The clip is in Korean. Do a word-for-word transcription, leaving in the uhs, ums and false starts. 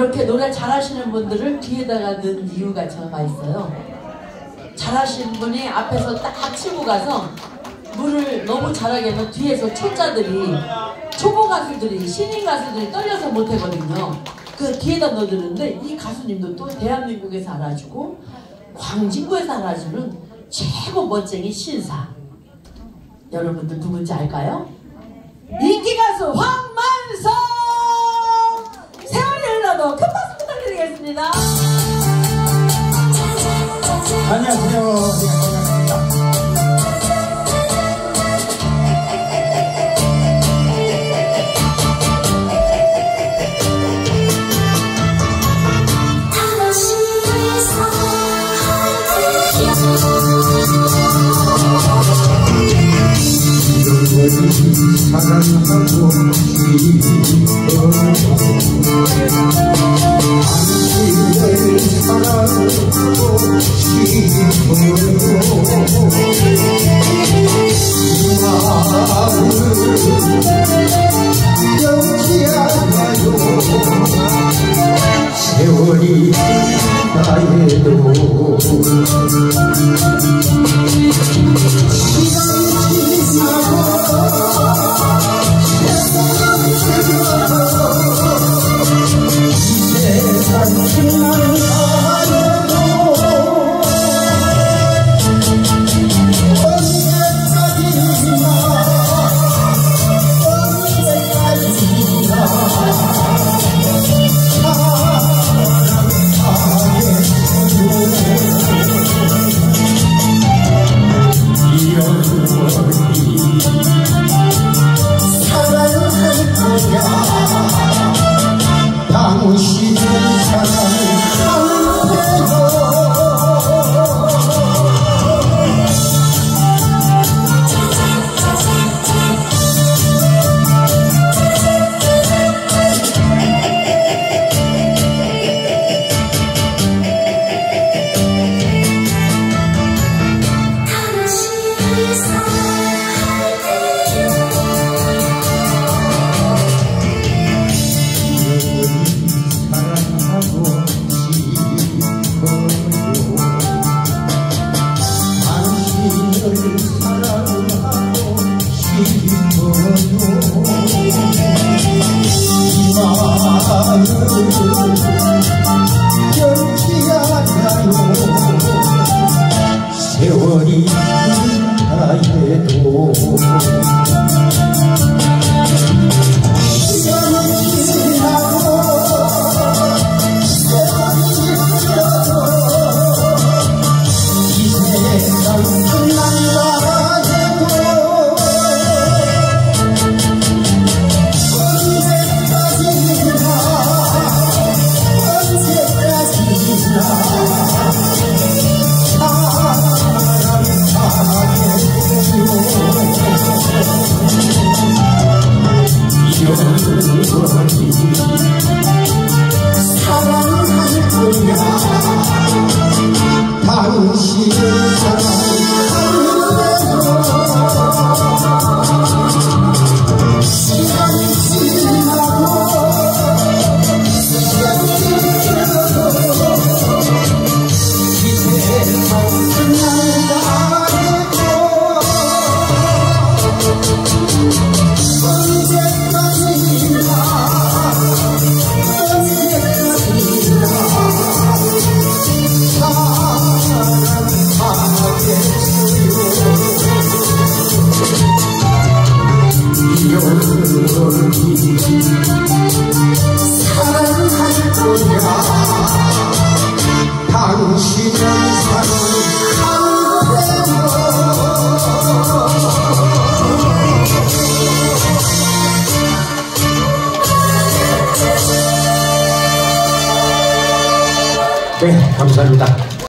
이렇게 노래 잘하시는 분들을 뒤에다가 넣은 이유가 저가 있어요. 잘하시는 분이 앞에서 딱 치고 가서 물을 너무 잘하게 하면 뒤에서 초짜들이, 초보 가수들이, 신인 가수들이 떨려서 못하거든요. 그 뒤에다 넣어드는데 이 가수님도 또 대한민국에서 알아주고 광진구에서 알아주는 최고 멋쟁이 신사. 여러분들 누군지 알까요? 인기 가수 황만성! 세월이 흘러도 큰 박수 부탁드리겠습니다. 안녕하세요. 반갑습니다. 사랑하고 싶어요. 당신을 사랑하고 싶어요. 이 마음을 잊지 않아요. 세월이 다 해도 시간이 지나고 세월이 다 해도 시간이 지나고 세월이 흘러도 이 세상 끝난다 해도 언제까지나 언제까지나 사랑할 거야. 당신을 사랑하는데도 시간이 지나고 세월이 흘러도 이 세상 끝난다 해도 사랑할 거야. 당신을 사랑하는데도 네, 감사합니다.